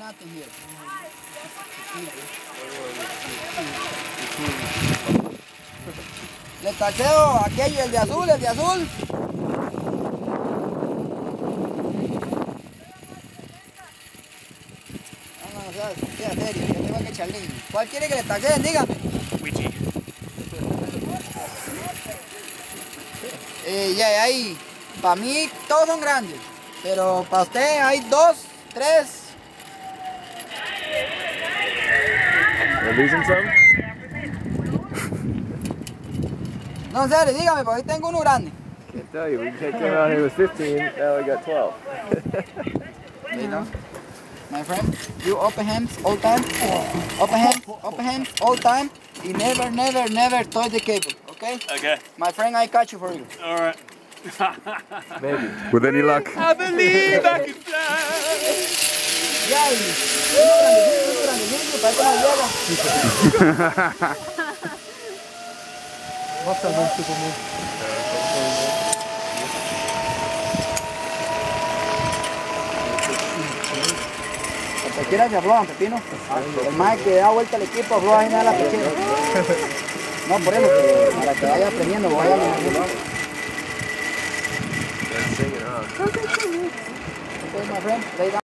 nothing here. Le taxeo aquello, el de azul, el de azul. No, sea serio, yo tengo que echarle. ¿Cuál quiere que le taxeen? Dígame. Ya, ahí, para mí todos son grandes, pero para usted hay 2, 3. We're losing some? No, en serio, dígame, porque hoy tengo uno grande. Can't tell you. We came out here with 15, now we got 12. You know, my friend, you open hands all time. Open hands all time. You never touch the cable, okay? Okay. My friend, I catch you for you. All right. Maybe. With any luck. I believe I can fly. Ya, y uno grandecito, para que no llega. Las pecheras se aflojan, Pepino. El más que da vuelta al equipo afloja y nada la pechera. No, por eso, para que vaya aprendiendo, vaya a Let's sing it on. Okay, my friend, lay down.